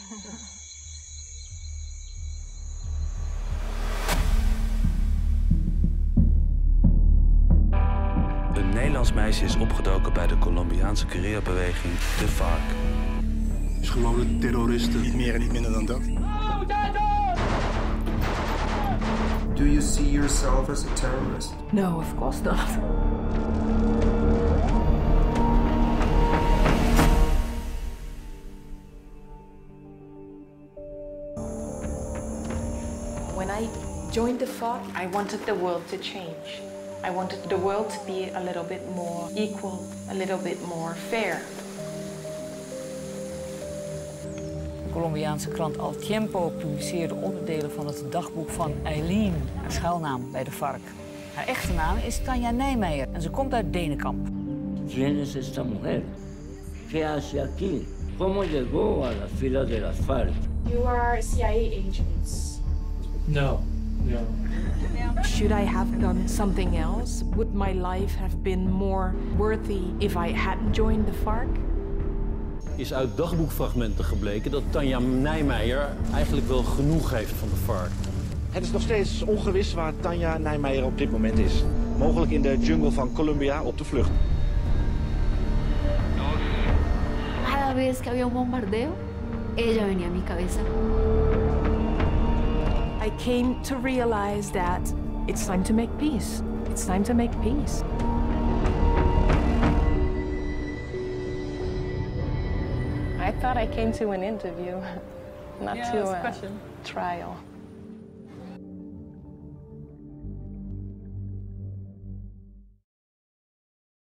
Een Nederlands meisje is opgedoken bij de Colombiaanse guerrillabeweging, de FARC. Is gewoon een terroristen. Niet meer en niet minder dan dat. Do you see yourself as a terrorist? No, of course not. When I joined the FARC, I wanted the world to change. I wanted the world to be a little bit more equal, a little bit more fair. De Colombiaanse krant El Tiempo publiceerde onderdelen van het dagboek van Eileen, haar schuilnaam bij de FARC. Haar echte naam is Tanja Nijmeijer en ze komt uit Denenkamp. ¿Quién es esta mujer? ¿Qué hace aquí? ¿Cómo llegó a las filas de las FARC? You are CIA agents. No. Should I have done something else? Would my life have been more worthy if I hadn't joined the FARC? Is uit dagboekfragmenten gebleken dat Tanja Nijmeijer eigenlijk wel genoeg heeft van de FARC. Het is nog steeds ongewis waar Tanja Nijmeijer op dit moment is. Mogelijk in de jungle van Colombia op de vlucht. Cada vez que había un bombardeo, ella venía a mi cabeza. I came to realize that it's time to make peace. It's time to make peace. I thought I came to an interview, not to a trial.